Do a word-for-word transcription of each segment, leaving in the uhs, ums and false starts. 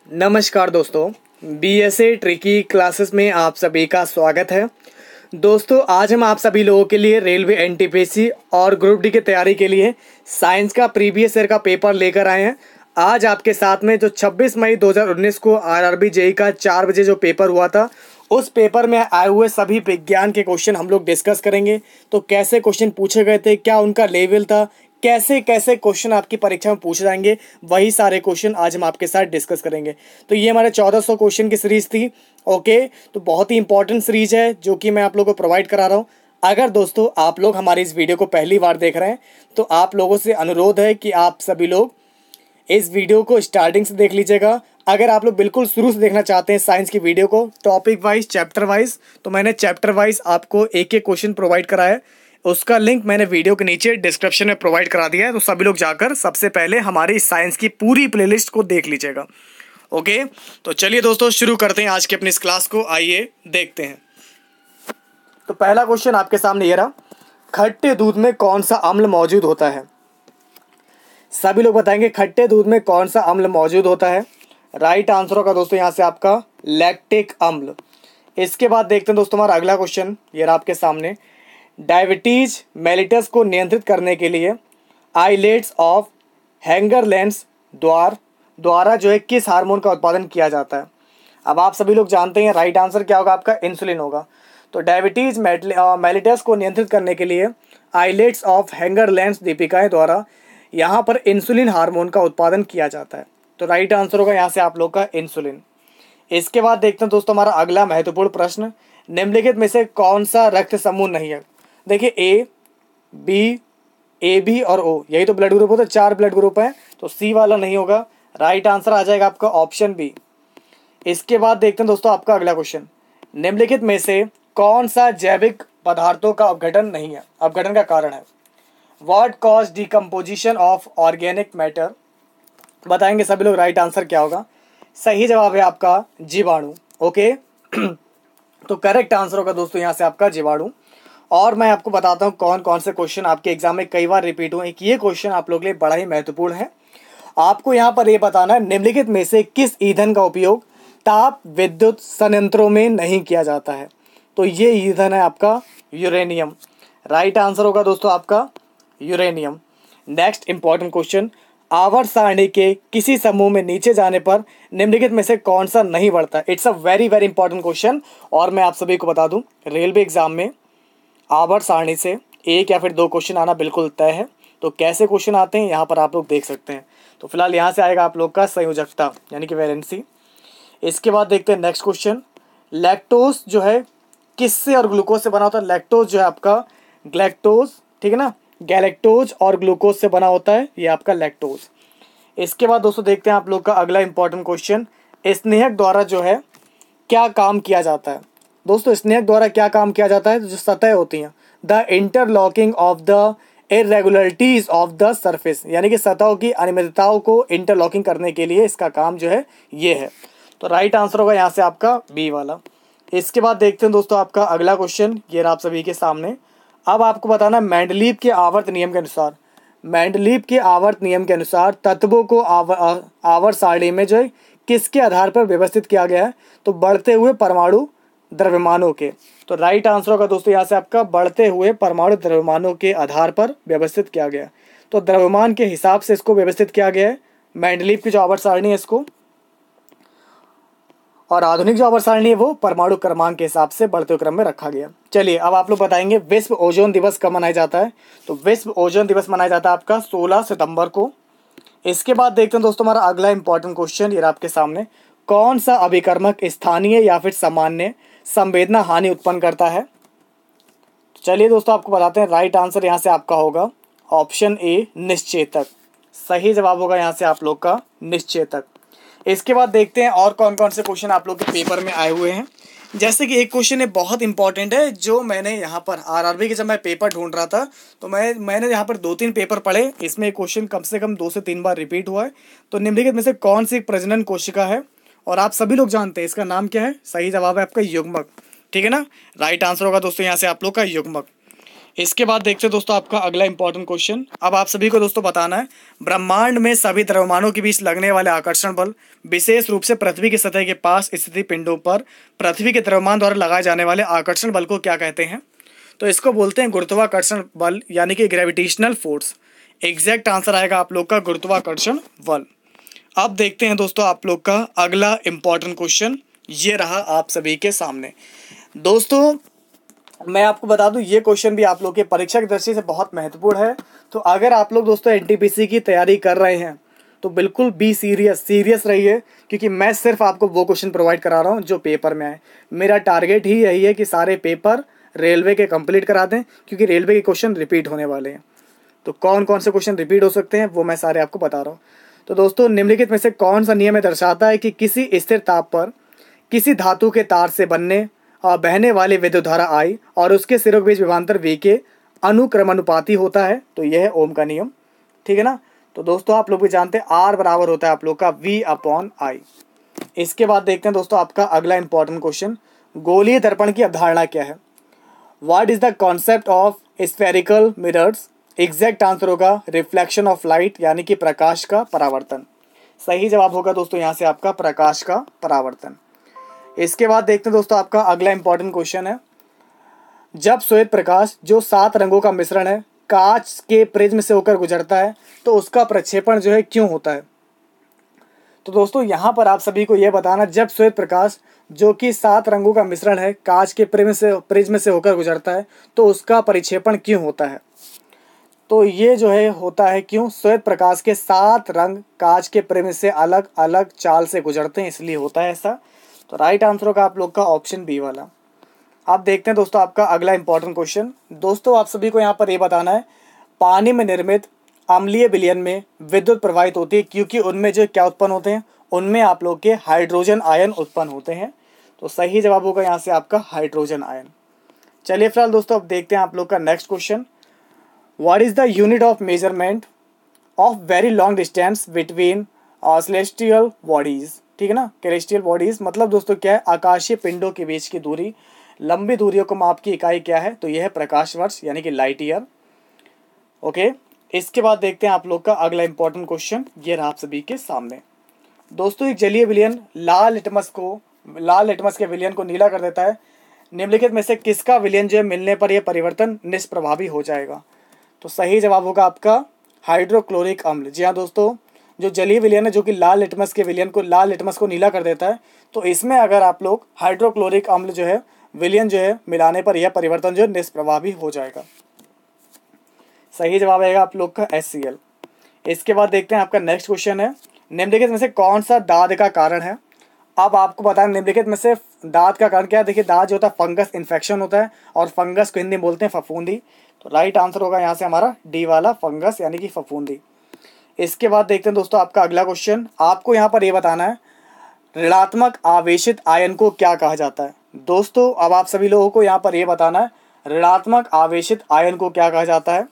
नमस्कार दोस्तों, BSA tricky classes में आप सभी का स्वागत है। दोस्तों आज हम आप सभी लोगों के लिए रेलवे एनटीपीसी और ग्रुप डी की तैयारी के लिए साइंस का प्रीवियस ईयर का पेपर लेकर आए हैं। आज आपके साथ में जो छब्बीस मई दो हज़ार उन्नीस को आरआरबी जेईई का चार बजे जो पेपर हुआ था, उस पेपर में आए हुए सभी विज्ञान के क्वेश्चन हम लोग डिस्कस करेंगे। तो कैसे क्वेश्चन पूछे गए थे, क्या उनका लेवल था, कैसे कैसे क्वेश्चन आपकी परीक्षा में पूछे जाएंगे, वही सारे क्वेश्चन आज हम आपके साथ डिस्कस करेंगे। तो ये हमारे चौदह सौ क्वेश्चन की सीरीज थी। ओके, तो बहुत ही इंपॉर्टेंट सीरीज है जो कि मैं आप लोगों को प्रोवाइड करा रहा हूँ। अगर दोस्तों आप लोग हमारी इस वीडियो को पहली बार देख रहे हैं तो आप लोगों से अनुरोध है कि आप सभी लोग इस वीडियो को स्टार्टिंग से देख लीजिएगा। अगर आप लोग बिल्कुल शुरू से देखना चाहते हैं साइंस की वीडियो को टॉपिक वाइज, चैप्टर वाइज, तो मैंने चैप्टर वाइज आपको एक एक क्वेश्चन प्रोवाइड कराया है। उसका लिंक मैंने वीडियो के नीचे डिस्क्रिप्शन में प्रोवाइड करा दिया है। तो सभी लोग जाकर सबसे पहले हमारी साइंस की पूरी प्लेलिस्ट को देख लीजिएगा। ओके, तो चलिए दोस्तों शुरू करते हैं आज की अपनी इस क्लास को। आइए देखते हैं। तो पहला क्वेश्चन आपके सामने ये रहा, खट्टे दूध में कौन सा अम्ल मौजूद होता है? सभी लोग बताएंगे खट्टे दूध में कौन सा अम्ल मौजूद होता है। राइट आंसर होगा दोस्तों यहाँ से आपका लैक्टिक अम्ल। इसके बाद देखते हैं दोस्तों हमारा अगला क्वेश्चन ये रहा आपके सामने, डायबिटीज मेलिटस को नियंत्रित करने के लिए आइलेट्स ऑफ हैंगरलैंड्स द्वार द्वारा जो है किस हार्मोन का उत्पादन किया जाता है? अब आप सभी लोग जानते हैं राइट आंसर क्या होगा आपका, इंसुलिन होगा। तो डायबिटीज मेलिटस को नियंत्रित करने के लिए आइलेट्स ऑफ हैंगरलैंड्स दीपिकाएं द्वारा यहाँ पर इंसुलिन हार्मोन का उत्पादन किया जाता है। तो राइट आंसर होगा यहाँ से आप लोग का इंसुलिन। इसके बाद देखते हैं दोस्तों हमारा अगला महत्वपूर्ण प्रश्न, निम्नलिखित में से कौन सा रक्त समूह नहीं है? देखिए ए, बी, ए बी और ओ, यही तो ब्लड ग्रुप होता है, चार ब्लड ग्रुप है, तो सी वाला नहीं होगा। राइट आंसर आ जाएगा आपका ऑप्शन बी। इसके बाद देखते हैं दोस्तों आपका अगला क्वेश्चन, निम्नलिखित में से कौन सा जैविक पदार्थों का अपघटन नहीं है, अपघटन का कारण है? What cause decomposition of organic matter? बताएंगे सभी लोग राइट आंसर क्या होगा। सही जवाब है आपका जीवाणु। ओके तो करेक्ट आंसर होगा दोस्तों यहाँ से आपका जीवाणु। और मैं आपको बताता हूँ कौन कौन से क्वेश्चन आपके एग्जाम में कई बार रिपीट हुए। एक ये क्वेश्चन आप लोग के लिए बड़ा ही महत्वपूर्ण है। आपको यहाँ पर ये बताना है निम्नलिखित में से किस ईंधन का उपयोग ताप विद्युत संयंत्रों में नहीं किया जाता है? तो ये ईंधन है आपका यूरेनियम। राइट आंसर होगा दोस्तों आपका यूरेनियम। नेक्स्ट इंपॉर्टेंट क्वेश्चन, आवर्त सारणी के किसी समूह में नीचे जाने पर निम्नलिखित में से कौन सा नहीं बढ़ता? It's a very very important question. और मैं आप सभी को बता दूं रेलवे एग्जाम में आवर्त सारणी से एक या फिर दो क्वेश्चन आना बिल्कुल तय है। तो कैसे क्वेश्चन आते हैं यहाँ पर आप लोग देख सकते हैं। तो फिलहाल यहाँ से आएगा आप लोग का संयोजकता यानी कि वैलेंसी। इसके बाद देखते हैं नेक्स्ट क्वेश्चन, लैक्टोज जो है किससे और ग्लूकोज से बना होता है? लैक्टोज जो है आपका ग्लैक्टोज, ठीक है ना, गैलेक्टोज और ग्लूकोज से बना होता है ये आपका लैक्टोज। इसके बाद दोस्तों देखते हैं आप लोग का अगला इंपॉर्टेंट क्वेश्चन, स्नेहक द्वारा जो है क्या काम किया जाता है? दोस्तों स्नेहक द्वारा क्या काम किया जाता है? जो सतह होती हैं, the interlocking of the irregularities of the surface, यानी कि सतहों की अनियमितताओं को इंटरलॉकिंग करने के लिए इसका काम जो है ये है। तो राइट आंसर होगा यहाँ से आपका बी वाला। इसके बाद देखते हैं दोस्तों आपका अगला क्वेश्चन ये रहा आप सभी के सामने। अब आपको बताना मेंडलीव के आवर्त नियम के अनुसार, मेंडलीव के आवर्त नियम के अनुसार तत्वों को आवर आवर्त सारणी में जो है किसके आधार पर व्यवस्थित किया गया है? तो बढ़ते हुए परमाणु द्रव्यमानों के। तो राइट आंसर होगा दोस्तों यहाँ से आपका बढ़ते हुए परमाणु द्रव्यमानों के आधार पर व्यवस्थित किया गया। तो द्रव्यमान के हिसाब से इसको व्यवस्थित किया गया है मेंडलीव की जो आवर्त सारणी है इसको। और आधुनिक जो आवर्त सारणी है वो परमाणु क्रमांक के हिसाब से बढ़ते हुए क्रम में रखा गया। चलिए अब आप लोग बताएंगे विश्व ओजोन दिवस कब मनाया जाता है? तो विश्व ओजोन दिवस मनाया जाता है आपका सोलह सितंबर को। इसके बाद देखते हैं दोस्तों हमारा अगला इंपॉर्टेंट क्वेश्चन ये आपके सामने, कौन सा अभिकर्मक स्थानीय या फिर सामान्य संवेदना हानि उत्पन्न करता है? चलिए दोस्तों आपको बताते हैं राइट आंसर यहाँ से आपका होगा ऑप्शन ए निश्चेतक। सही जवाब होगा यहाँ से आप लोग का निश्चेतक। इसके बाद देखते हैं और कौन कौन से क्वेश्चन आप लोग के पेपर में आए हुए हैं। जैसे कि एक क्वेश्चन है बहुत इंपॉर्टेंट है जो मैंने यहाँ पर आरआरबी के जब मैं पेपर ढूंढ रहा था तो मैं मैंने यहाँ पर दो तीन पेपर पढ़े, इसमें एक क्वेश्चन कम से कम दो से तीन बार रिपीट हुआ है। तो निम्नलिखित में से कौन सी प्रजनन कोशिका है? और आप सभी लोग जानते हैं इसका नाम क्या है? सही जवाब है आपका युग्मक, ठीक है ना। राइट आंसर होगा दोस्तों यहाँ से आप लोग का युग्मक। इसके बाद देखते हैं दोस्तों आपका अगला इंपॉर्टेंट क्वेश्चन। अब आप सभी को दोस्तों बताना है ब्रह्मांड में सभी द्रव्यमानों के बीच लगने वाले आकर्षण बल, विशेष रूप से पृथ्वी की सतह के पास स्थित पिंडों पर पृथ्वी के द्रव्यमान द्वारा लगाए जाने वाले आकर्षण बल को क्या कहते हैं? तो इसको बोलते हैं गुरुत्वाकर्षण बल यानी कि ग्रेविटेशनल फोर्स। एग्जैक्ट आंसर आएगा आप लोग का गुरुत्वाकर्षण बल। अब देखते हैं दोस्तों आप लोग का अगला इंपॉर्टेंट क्वेश्चन, ये रहा आप सभी के सामने। दोस्तों मैं आपको बता दूं ये क्वेश्चन भी आप लोग के परीक्षा की दृष्टि से बहुत महत्वपूर्ण है। तो अगर आप लोग दोस्तों एनटीपीसी की तैयारी कर रहे हैं तो बिल्कुल बी सीरियस सीरियस रहिए, क्योंकि मैं सिर्फ आपको वो क्वेश्चन प्रोवाइड करा रहा हूँ जो पेपर में आए। मेरा टारगेट ही यही है कि सारे पेपर रेलवे के कंप्लीट करा दें, क्योंकि रेलवे के क्वेश्चन रिपीट होने वाले हैं। तो कौन कौन से क्वेश्चन रिपीट हो सकते हैं वो मैं सारे आपको बता रहा हूँ। तो दोस्तों निम्नलिखित में से कौन सा नियम दर्शाता है कि किसी स्थिर ताप पर किसी धातु के तार से बनने और बहने वाली विद्युत धारा आई और उसके सिरों के बीच विभवांतर वी के अनुक्रमानुपाती होता है? तो यह है ओम का नियम, ठीक है ना। तो दोस्तों आप लोग भी जानते हैं आर बराबर होता है आप लोग का वी अपॉन आई। इसके बाद देखते हैं दोस्तों आपका अगला इंपॉर्टेंट क्वेश्चन, गोलीय दर्पण की अवधारणा क्या है? What is the concept of spherical mirrors? Exact answer होगा रिफ्लेक्शन ऑफ लाइट यानी कि प्रकाश का परावर्तन। सही जवाब होगा दोस्तों यहाँ से आपका प्रकाश का परावर्तन। इसके बाद देखते हैं दोस्तों आपका अगला इंपॉर्टेंट क्वेश्चन है, जब श्वेत प्रकाश जो सात रंगों का मिश्रण है कांच के प्रिज्म से होकर गुजरता है तो उसका प्रक्षेपण जो है क्यों होता है? तो दोस्तों यहाँ पर आप सभी को यह बताना, जब श्वेत प्रकाश जो कि सात रंगों का मिश्रण है कांच के प्रिज्म से प्रिज्म से होकर गुजरता है तो उसका परिक्षेपण क्यों होता है? तो ये जो है होता है क्यों? श्वेत प्रकाश के सात रंग कांच के प्रिज्म से अलग अलग चाल से गुजरते हैं, इसलिए होता है ऐसा। तो राइट आंसर होगा आप लोग का ऑप्शन बी वाला। आप देखते हैं दोस्तों आपका अगला इंपॉर्टेंट क्वेश्चन। दोस्तों आप सभी को यहाँ पर ये बताना है पानी में निर्मित अम्लीय विलयन में विद्युत प्रवाहित होती है क्योंकि उनमें जो क्या उत्पन्न होते हैं, उनमें आप लोग के हाइड्रोजन आयन उत्पन्न होते हैं। तो सही जवाब होगा यहाँ से आपका हाइड्रोजन आयन। चलिए फिलहाल दोस्तों अब देखते हैं आप लोग का next question, what is the unit of measurement of very long distance between celestial bodies? ठीक है ना, कैलेस्टियल बॉडीज मतलब दोस्तों क्या है, आकाशीय पिंडों के बीच की दूरी, लंबी दूरियों को माप की इकाई क्या है? तो यह है प्रकाश वर्ष यानी कि लाइट ईयर। ओके, इसके बाद देखते हैं आप लोग का अगला इंपॉर्टेंट क्वेश्चन, ये रहा आप सभी के सामने। दोस्तों एक जलीय विलयन लाल लिटमस को लाल लिटमस के विलयन को नीला कर देता है, निम्नलिखित में से किसका विलयन जो है मिलने पर यह परिवर्तन निष्प्रभावी हो जाएगा? तो सही जवाब होगा आपका हाइड्रोक्लोरिक अम्ल। जी हाँ दोस्तों, जो जलीय विलयन है जो कि लाल लिटमस के विलयन को लाल लिटमस को नीला कर देता है, तो इसमें अगर आप लोग हाइड्रोक्लोरिक अम्ल जो है विलयन जो है मिलाने पर यह परिवर्तन जो है निष्प्रभावी हो जाएगा। सही जवाब आएगा आप लोग का एस सी एल। इसके बाद देखते हैं आपका नेक्स्ट क्वेश्चन है, निम्नलिखित में से कौन सा दाद का कारण है? अब आपको बताएं निम्नलिखित में से दाद का कारण क्या है। देखिए दाद जो होता है फंगस इन्फेक्शन होता है और फंगस को हिंदी में बोलते हैं फफूंदी। तो राइट आंसर होगा यहाँ से हमारा डी वाला फंगस यानी कि फफूंदी। इसके बाद देखते हैं दोस्तों आपका अगला क्वेश्चन, आपको यहाँ पर ये बताना है ऋणात्मक आवेशित आयन को क्या कहा जाता है? दोस्तों अब आप सभी लोगों को यहाँ पर ये बताना है ऋणात्मक आवेशित आयन को क्या कहा जाता है।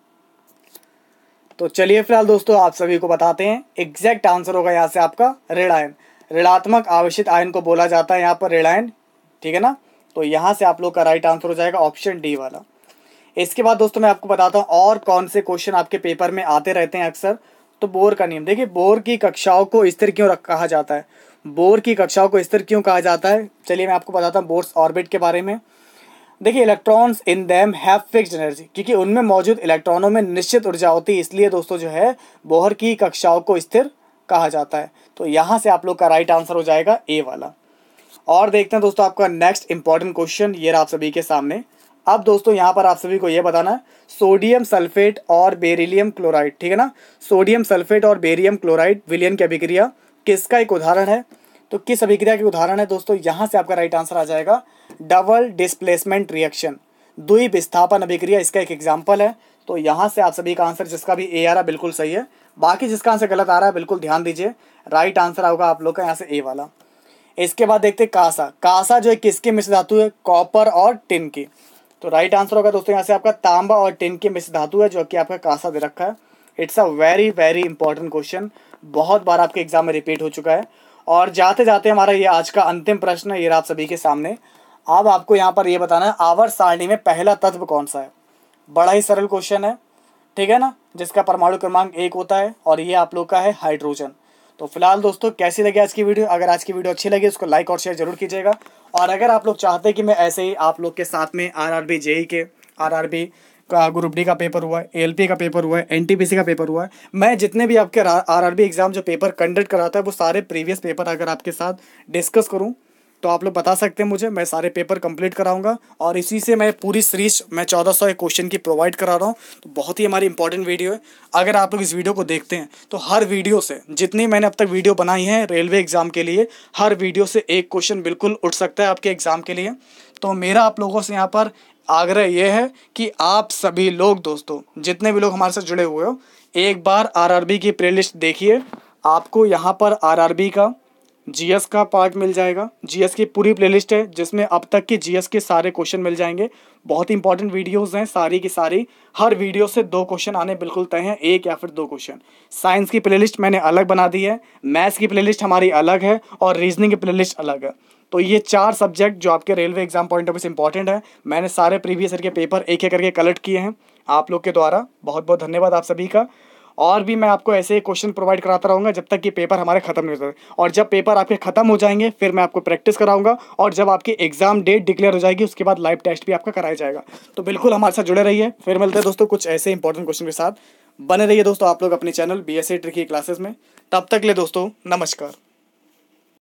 तो चलिए फिलहाल दोस्तों आप सभी को बताते हैं, एग्जैक्ट आंसर होगा यहाँ से आपका ऋण आयन। ऋणात्मक आवेशित आयन को बोला जाता है यहाँ पर ऋण आयन, ठीक है ना। तो यहाँ से आप लोग का राइट आंसर हो जाएगा ऑप्शन डी वाला। इसके बाद दोस्तों मैं आपको बताता हूँ और कौन से क्वेश्चन आपके पेपर में आते रहते हैं अक्सर। तो बोर का नियम, देखिए बोर की कक्षाओं को स्थिर क्यों कहा जाता है? बोर की कक्षाओं को स्थिर क्यों कहा जाता है? चलिए मैं आपको बताता हूँ बोर्स ऑर्बिट के बारे में। देखिए electrons in them have fixed energy, क्योंकि उनमें मौजूद इलेक्ट्रॉनों में निश्चित ऊर्जा होती है, इसलिए दोस्तों जो है बोर की कक्षाओं को स्थिर कहा जाता है। तो यहाँ से आप लोग का राइट आंसर हो जाएगा ए वाला। और देखते हैं दोस्तों आपका नेक्स्ट इंपॉर्टेंट क्वेश्चन, ये रहा आप सभी के सामने। अब दोस्तों यहाँ पर आप सभी को ये बताना है सोडियम सल्फेट और बेरिलियम क्लोराइड, ठीक है ना। सोडियम सल्फेट और बेरियम क्लोराइड विलयन की अभिक्रिया किसका एक उदाहरण है? तो किस अभिक्रिया की उदाहरण है दोस्तों? यहाँ से आपका राइट आंसर आ जाएगा डबल डिस्प्लेसमेंट रिएक्शन, द्वि विस्थापन अभिक्रिया इसका एक एग्जाम्पल है। तो यहाँ से आप सभी का आंसर जिसका भी ए आ रहा है बिल्कुल सही है, बाकी जिसका आंसर गलत आ रहा है बिल्कुल ध्यान दीजिए। राइट आंसर होगा आप लोग का यहाँ से ए वाला। इसके बाद देखते हैं कांसा। कांसा जो है किसकी मिश्र धातु है? कॉपर और टिन की। तो राइट आंसर होगा दोस्तों यहाँ से आपका तांबा और टिन की मिश्र धातु है जो कि आपका कांसा दे रखा है। It's a very very important question, बहुत बार आपके एग्जाम में रिपीट हो चुका है। और जाते जाते हमारा ये आज का अंतिम प्रश्न है, ये आप सभी के सामने। अब आपको यहाँ पर ये बताना है आवर्त सारणी में पहला तत्व कौन सा है? बड़ा ही सरल क्वेश्चन है, ठीक है ना, जिसका परमाणु क्रमांक एक होता है और ये आप लोग का है हाइड्रोजन। तो फिलहाल दोस्तों कैसी लगी आज की वीडियो? अगर आज की वीडियो अच्छी लगी उसको लाइक और शेयर जरूर कीजिएगा। और अगर आप लोग चाहते हैं कि मैं ऐसे ही आप लोग के साथ में आरआरबी जेई के, आरआरबी का ग्रुप डी का पेपर हुआ है, एएलपी का पेपर हुआ है, एनटीपीसी का पेपर हुआ है, मैं जितने भी आपके आरआरबी एग्जाम जो पेपर कंडक्ट कराता है वो सारे प्रीवियस पेपर अगर आपके साथ डिस्कस करूँ तो आप लोग बता सकते हैं मुझे, मैं सारे पेपर कंप्लीट कराऊंगा। और इसी से मैं पूरी सीरीज मैं चौदह सौ क्वेश्चन की प्रोवाइड करा रहा हूँ। तो बहुत ही हमारी इंपॉर्टेंट वीडियो है। अगर आप लोग इस वीडियो को देखते हैं तो हर वीडियो से, जितनी मैंने अब तक वीडियो बनाई है रेलवे एग्जाम के लिए, हर वीडियो से एक क्वेश्चन बिल्कुल उठ सकता है आपके एग्जाम के लिए। तो मेरा आप लोगों से यहाँ पर आग्रह ये है कि आप सभी लोग दोस्तों, जितने भी लोग हमारे साथ जुड़े हुए हो, एक बार आरआरबी की प्लेलिस्ट देखिए। आपको यहाँ पर आरआरबी का जीएस का पार्ट मिल जाएगा। जीएस की पूरी प्लेलिस्ट है जिसमें अब तक के जीएस के सारे क्वेश्चन मिल जाएंगे। बहुत इंपॉर्टेंट वीडियोस हैं सारी की सारी। हर वीडियो से दो क्वेश्चन आने बिल्कुल तय हैं, एक या फिर दो क्वेश्चन। साइंस की प्लेलिस्ट मैंने अलग बना दी है, मैथ्स की प्लेलिस्ट हमारी अलग है और रीजनिंग की प्लेलिस्ट अलग है। तो ये चार सब्जेक्ट जो आपके railway exam point of view से इंपॉर्टेंट है, मैंने सारे प्रीवियस ईयर के पेपर एक एक करके कलेक्ट किए हैं आप लोग के द्वारा। बहुत बहुत धन्यवाद आप सभी का। और भी मैं आपको ऐसे क्वेश्चन प्रोवाइड कराता रहूँगा जब तक कि पेपर हमारे खत्म नहीं होते। और जब पेपर आपके खत्म हो जाएंगे फिर मैं आपको प्रैक्टिस कराऊंगा। और जब आपकी एग्जाम डेट डिक्लेयर हो जाएगी उसके बाद लाइव टेस्ट भी आपका कराया जाएगा। तो बिल्कुल हमारे साथ जुड़े रहिए। फिर मिलते हैं दोस्तों कुछ ऐसे इंपॉर्टेंट क्वेश्चन के साथ। बने रहिए दोस्तों आप लोग अपने channel B S C tricky classes में। तब तक ले दोस्तों नमस्कार।